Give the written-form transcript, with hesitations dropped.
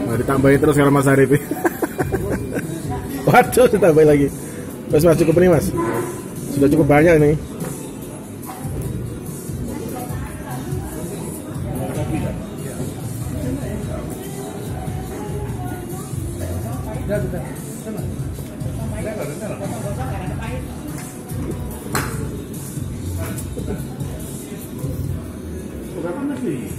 Nah, ditambahin terus kalau Mas Arif. Waduh, ditambahin lagi. Mas cukup nih Mas. Sudah cukup banyak nih. Berapa nasi?